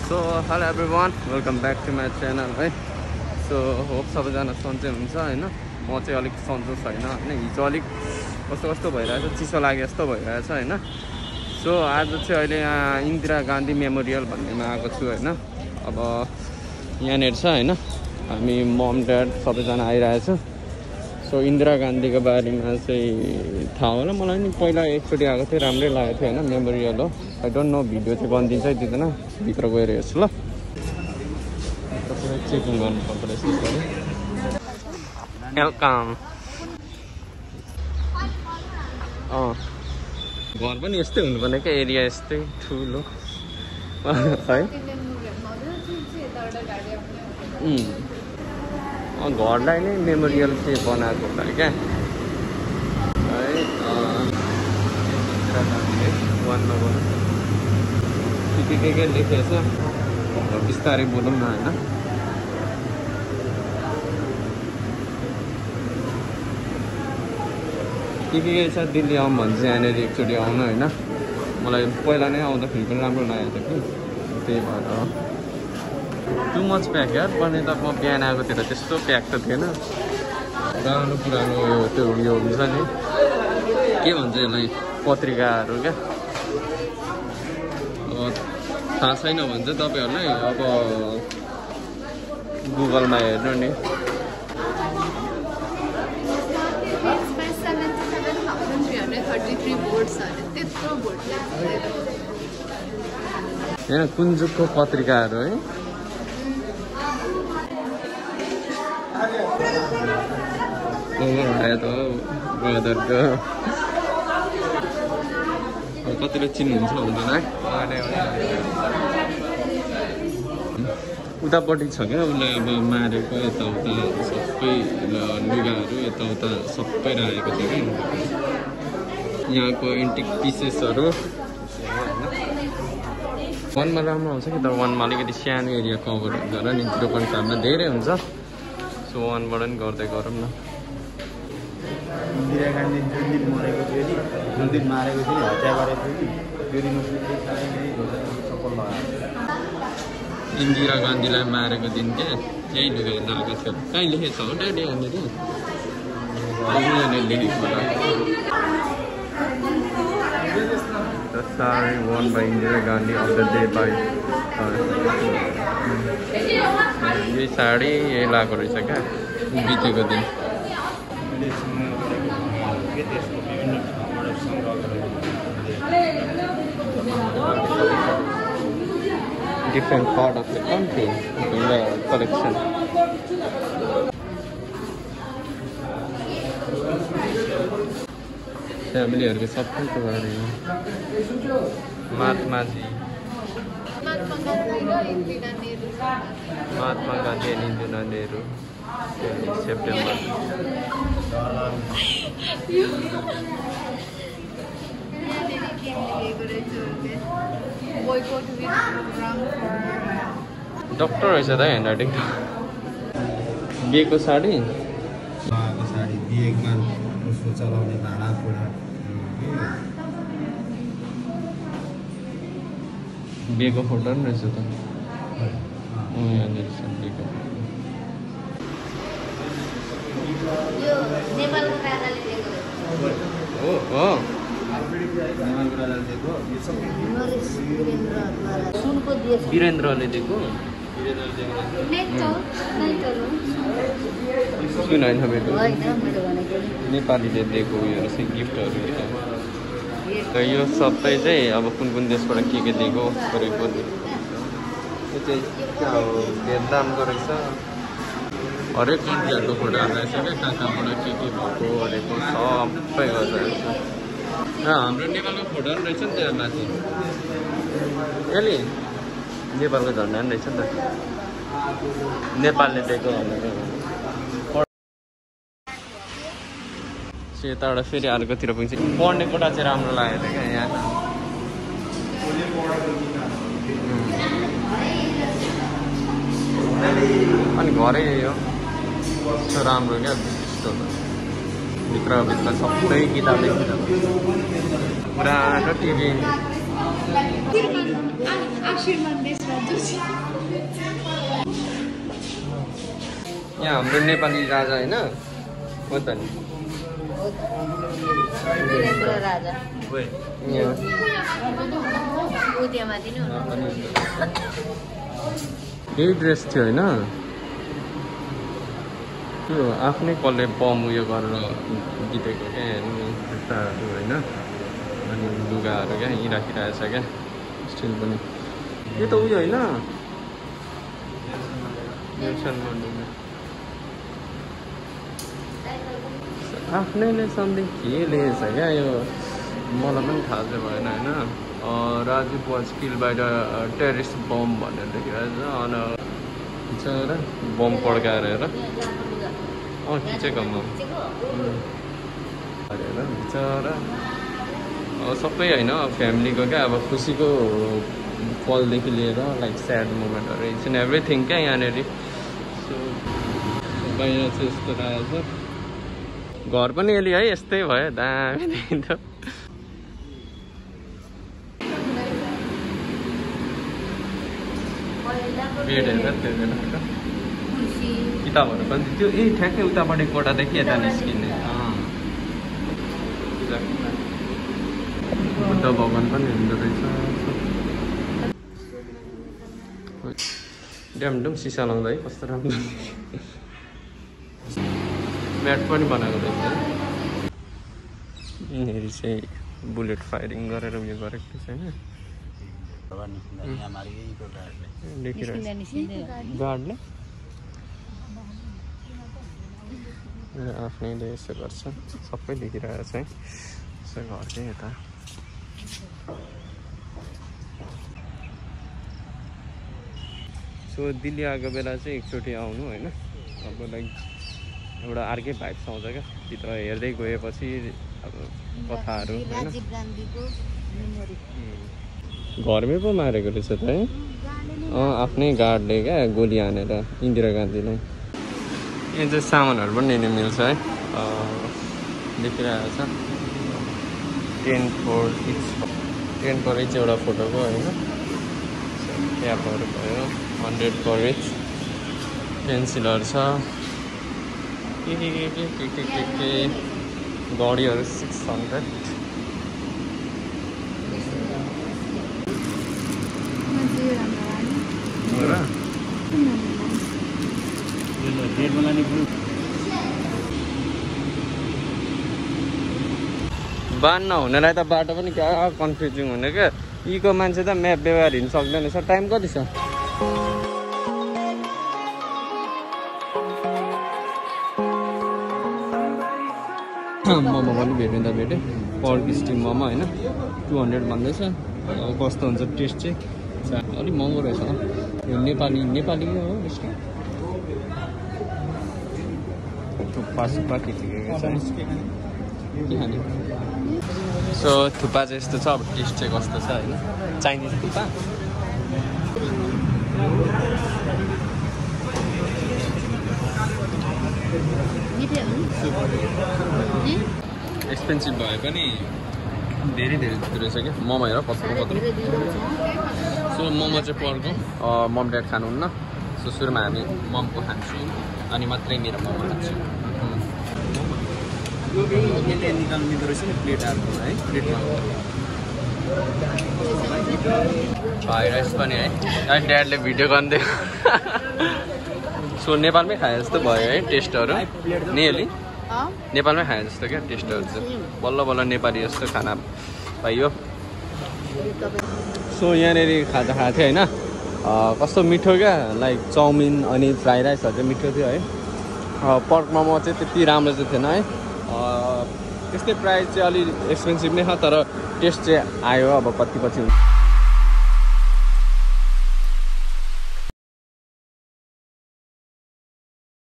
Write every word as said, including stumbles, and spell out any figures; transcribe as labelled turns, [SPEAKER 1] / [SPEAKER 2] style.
[SPEAKER 1] So hello everyone, welcome back to my channel है. So hope सबैजना सन्चै हुनुहुन्छ हैन. म चाहिँ अलिक सन्चो छैन हैन. हिजो अलिक कस्तो कस्तो भइरहेछ, चिसो लागे जस्तो भइरहेछ हैन. सो आज चाहिँ अहिले यहाँ इन्दिरा गान्धी मेमोरियल भन्नेमा आएको छु हैन. अब यहाँनेर छ हैन. हामी मम ड्याड सबैजना आइरहेछ. सो इन्दिरा गान्धीको बारेमा चाहिँ थाहा होला मलाई नि. पहिला एकचोटि आएको थिएँ, राम्रै लागेको थियो हैन. मेमोरियल हो. आई डोन्ट नो भिडियो चाहिँ बनिदिन्छ कि दिँदैन, भित्र गएर हेर्छु ल. तपाईँ चेकिङ गर्नु पर्दो रहेछ यसरी. वेलकम. अँ घर पनि यस्तै हुनुपर्ने क्या, एरिया यस्तै ठुलो है. घरलाई नै मेमोरियल चाहिँ बनाएको होला क्या है. वान नम्बर के के के लेखेको छ, बिस्तारै बोलौँ न होइन. के के के छ, दिल्ली आउँ भने चाहिँ यहाँनिर एकचोटि आउनु होइन. मलाई पहिला नै आउँदाखेरि पनि राम्रो लागेको थियो कि, त्यही भएर टु मच प्याक यार. पनि त म बिहान आएकोतिर त्यस्तो प्याक त थिएन. पुरानो पुरानो त्यो उयो हुन्छ नि, के भन्छ यसलाई, पत्रिकाहरू क्या. थाहा छैन भने चाहिँ तपाईँहरूलाई अब गुगलमा हेर्नु नि. यहाँ कुञ्जुकको पत्रिकाहरू है. आयो त ब्रदरको. कतिले चिन्नुहुन्छ हुँदैन है. उतापट्टि छ क्या उसले अब मारेको, यताउता सबै लुगाहरू यताउता सबै राखेको थियो कि. यहाँको एन्टिक पिसेसहरू वनमा राम्रो हुन्छ कि, तर वनमा अलिकति सानो एरिया कभर हुन्छ र नि. दोकान फार्ममा धेरै हुन्छ. सो वनबाट पनि गर्दै गरौँ न.
[SPEAKER 2] इन्दिरा गान्धी जुन दिन मरेको थियो नि, जुन दिन मारेको थियो नि, हत्या गरेको थियो नि, त्यो दिन सफल लगायो.
[SPEAKER 1] इन्दिरा गान्धीलाई मारेको दिन क्या यही लुगा लगाएको थियो. कहीँ लेखेको छ हो ड्याडी यहाँनिर, लेखेको होला. The saree worn by Indira Gandhi of the day by यही साडी यही लगाएको रहेछ क्या बितेको दिन. Different part of the country in the collection. फ्यामिलीहरूको सबैको बारेमा. Mahatma ji, Mahatma Gandhi and Indira Nehru, September. Doctor रहेछ त ह्यान्ड राइटिङ. बिहेको साडी,
[SPEAKER 2] साडी बिहेमा उसको चलाउने भाँडाकुँडा.
[SPEAKER 1] बिहेको फोटो पनि रहेछ त. यहाँनिर छ बिहेको. हो हो वीरेन्द्रले दिएको. सुन होइन मेरो नेपालीले दिएको उयोहरू चाहिँ गिफ्टहरू. र यो सबै चाहिँ अब कुन कुन देशबाट के के दिएको गरेको. यो चाहिँ क्या हो, भेटनामको रहेछ. हरेक कन्ट्रीहरूको फोटोहरू रहेछ क्या, कहाँ कहाँबाट के के भएको हरेको सबै गरिरहेको छ. र हाम्रो नेपालको फोटोहरू रहेछ नि त्यहाँ माथि. यसले नेपालको झन्डा पनि रहेछ नि त, नेपालले दिएको भनेर. यताबाट फेरि अर्कोतिर पुग्छ. पढ्ने कोठा चाहिँ राम्रो लागेको थियो क्या यहाँ. अनि घरै हो राम्रो क्या. भित्र भित्र सबै किताबै किताब. पुरानो टिभी यहाँ हाम्रो नेपाली राजा होइन हो त नि यही ड्रेस थियो होइन त्यो आफ्नै कसले बम उयो गरेर जितेको क्या हेर्नु खुट्टाहरू होइन अनि लुगाहरू क्या यहीँ राखिरहेछ क्या स्टिल पनि यो त उयो होइन आफ्नैले समथिङ के लेखेछ क्या यो मलाई पनि थाहा चाहिँ भएन होइन Raju was kill by the terrorist bomb भनेर लेखिरहेछ अनि बिचरा बम पड्काएर हेर अँ खिचेको म हेर बिचरा अब सबै होइन फ्यामिलीको क्या अब खुसीको पलदेखि लिएर लाइक स्याड मोमेन्टहरू इट्स एन्ड एभ्रिथिङ क्या यहाँनिर सो बाहिर चाहिँ यस्तो रहेछ घर पनि यसले है यस्तै भयो दामी देखिन्थ्यो बेडहरू त्यो बेला किताबहरू पनि त्यो ए ठ्याक्कै उतापट्टि कोठादेखि यता निस्किने बुद्ध भगवान पनि हुँदो रहेछ ड्यामडुम सिसा लाउँदा है कस्तो राम्रो म्याट पनि बनाएको रहेछ यिनीहरू चाहिँ बुलेट फायरिङ गरेर उयो गरेको रहेछ होइन देखिरहेको गार्डले आफ्नैले यसो गर्छ सबै देखिरहेको छ है यसो घरकै यता सो दिल्ली आएको बेला चाहिँ एकचोटि आउनु होइन अब लाइक एउटा अर्कै भाइब्स आउँछ क्या भित्र हेर्दै गएपछि अब कथाहरू होइन घरमै पो मारेको रहेछ त है अँ आफ्नै गार्डले क्या गोली हानेर इन्दिरा गान्धीलाई यहाँ चाहिँ सामानहरू पनि लिनु मिल्छ है देखिरहेको छ ten four inch ten per inch एउटा फोटोको होइन ट्यापहरू भयो हन्ड्रेड पर इच पेन्सिलहरू छ के के के के के के के के घडीहरू सिक्स हन्ड्रेड बान नहुनेलाई त बाटो पनि क्या कन्फ्युजिङ हुने क्या यीको मान्छे त म्याप व्यवहार हिँड्नु सक्दैन सर टाइम कति छ मोमो पनि भेट्नु त भेटेँ पर्क स्टिम मोमो होइन टु हन्ड्रेड भन्दैछ कस्तो हुन्छ टेस्ट चाहिँ अलिक महँगो रहेछ यो नेपाली नेपाली हो यस्तो थुक्पा सुक्पा के के छ के खाने सो थुक्पा चाहिँ यस्तो छ अब टेस्ट चाहिँ कस्तो छ होइन चाइनिज थुक्पा एक्सपेन्सिभ भए पनि धेरै धेरै जस्तो रहेछ क्या मोमो हेर पत्रो पत्रो सो मोमो चाहिँ पर्को मम ड्याड खानुहुन्न सो सुरुमा हामी ममको खान्छौँ अनि मात्रै मेरो मोमो खान्छु यसले निकाल्नु मिल्दो रहेछ नि प्लेटहरू है प्लेटमा फ्राई राइस पनि है अनि ड्याडले भिडियो गर्दै सो नेपालमै खाए जस्तो भयो है टेस्टहरू नेली नेपालमै खाए जस्तो क्या टेस्टहरू चाहिँ बल्ल बल्ल नेपाली जस्तो खाना पाइयो सो यहाँनिर खाजा खाएको थियो होइन कस्तो मिठो क्या लाइक चाउमिन अनि फ्राई राइसहरू चाहिँ मिठो थियो है पर्क मोमो चाहिँ त्यति राम्रो चाहिँ थिएन है त्यस्तै प्राइस चाहिँ अलिक एक्सपेन्सिभ नै छ तर टेस्ट चाहिँ आयो अब पछि पछि